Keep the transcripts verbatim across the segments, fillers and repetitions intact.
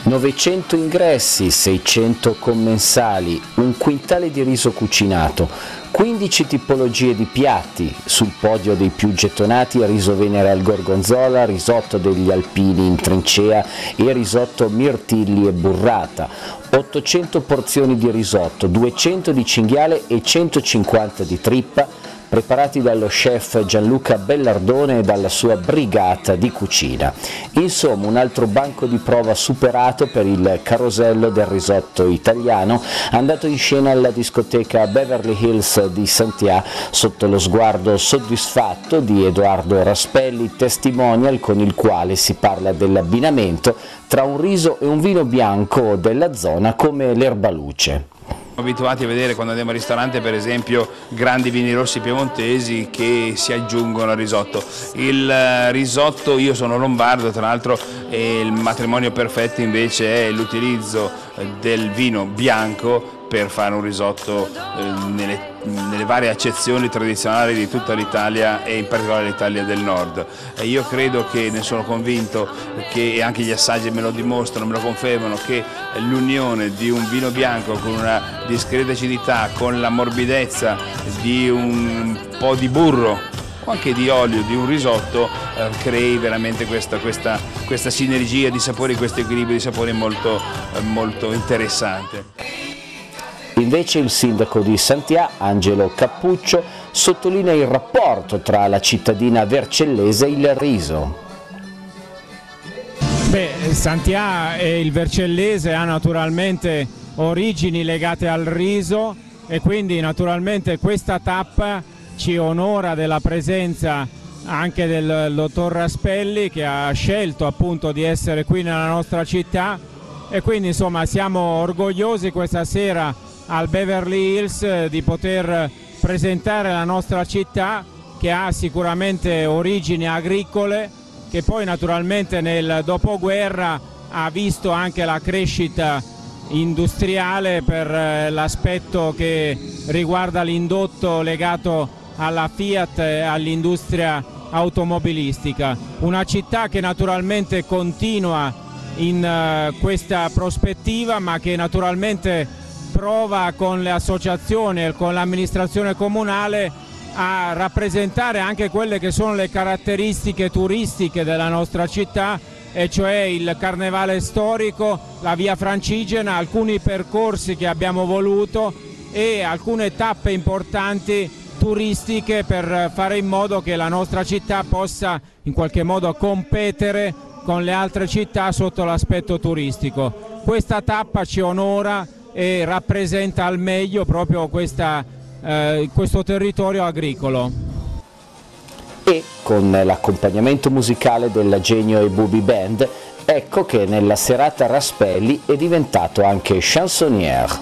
novecento ingressi, seicento commensali, un quintale di riso cucinato, quindici tipologie di piatti, sul podio dei più gettonati riso venere al gorgonzola, risotto degli alpini in trincea e risotto mirtilli e burrata, ottocento porzioni di risotto, duecento di cinghiale e centocinquanta di trippa, preparati dallo chef Gianluca Bellardone e dalla sua brigata di cucina. Insomma, un altro banco di prova superato per il carosello del risotto italiano, andato in scena alla discoteca Beverly Hills di Sant'Ia sotto lo sguardo soddisfatto di Edoardo Raspelli, testimonial con il quale si parla dell'abbinamento tra un riso e un vino bianco della zona come l'Erbaluce. Abituati a vedere quando andiamo al ristorante, per esempio, grandi vini rossi piemontesi che si aggiungono al risotto. Il risotto, io sono lombardo tra l'altro, e il matrimonio perfetto invece è l'utilizzo del vino bianco per fare un risotto eh, nelle, nelle varie accezioni tradizionali di tutta l'Italia e in particolare l'Italia del Nord. E io credo che, ne sono convinto, che e anche gli assaggi me lo dimostrano, me lo confermano, che l'unione di un vino bianco con una discreta acidità, con la morbidezza di un po' di burro o anche di olio, di un risotto, eh, crei veramente questa, questa, questa sinergia di sapori, questo equilibrio di sapori molto, eh, molto interessante. Invece il sindaco di Sant'Ia, Angelo Cappuccio, sottolinea il rapporto tra la cittadina vercellese e il riso. Beh, Sant'Ia e il vercellese ha naturalmente origini legate al riso e quindi naturalmente questa tappa ci onora della presenza anche del dottor Raspelli, che ha scelto appunto di essere qui nella nostra città, e quindi insomma siamo orgogliosi questa sera al Beverly Hills di poter presentare la nostra città, che ha sicuramente origini agricole, che poi naturalmente nel dopoguerra ha visto anche la crescita industriale per l'aspetto che riguarda l'indotto legato alla Fiat e all'industria automobilistica. Una città che naturalmente continua in questa prospettiva, ma che naturalmente prova con le associazioni e con l'amministrazione comunale a rappresentare anche quelle che sono le caratteristiche turistiche della nostra città, e cioè il carnevale storico, la via Francigena, alcuni percorsi che abbiamo voluto e alcune tappe importanti turistiche per fare in modo che la nostra città possa in qualche modo competere con le altre città sotto l'aspetto turistico. Questa tappa ci onora e rappresenta al meglio proprio questa, eh, questo territorio agricolo. E con l'accompagnamento musicale della Genio e Bubi Band, ecco che nella serata Raspelli è diventato anche chansonnier.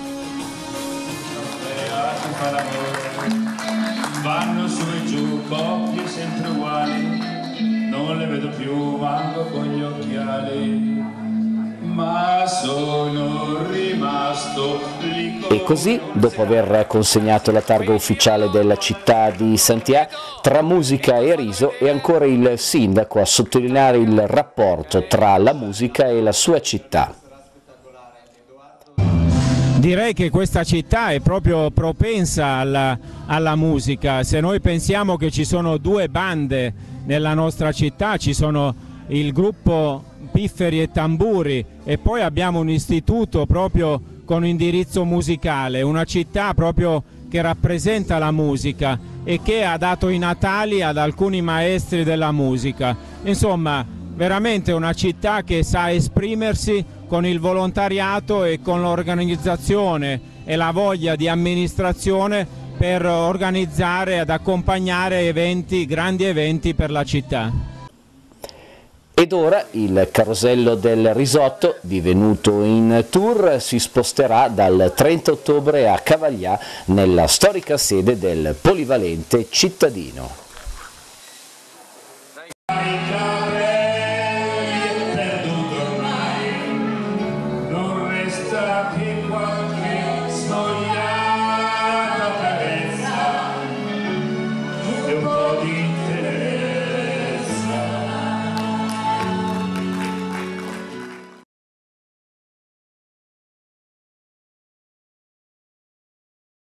Vanno su e giù, coppie sempre uguali, non le vedo più, manco con gli occhiali. Ma sono rimasto lì. E così, dopo aver consegnato la targa ufficiale della città di Sant'Ia, tra musica e riso è ancora il sindaco a sottolineare il rapporto tra la musica e la sua città. Direi che questa città è proprio propensa alla, alla musica. Se noi pensiamo che ci sono due bande nella nostra città, ci sono il gruppo Pifferi e Tamburi e poi abbiamo un istituto proprio con indirizzo musicale, una città proprio che rappresenta la musica e che ha dato i natali ad alcuni maestri della musica. Insomma, veramente una città che sa esprimersi con il volontariato e con l'organizzazione e la voglia di amministrazione per organizzare ed accompagnare eventi, grandi eventi per la città. Ed ora il carosello del risotto, divenuto in tour, si sposterà dal trenta ottobre a Cavaglià nella storica sede del Polivalente cittadino.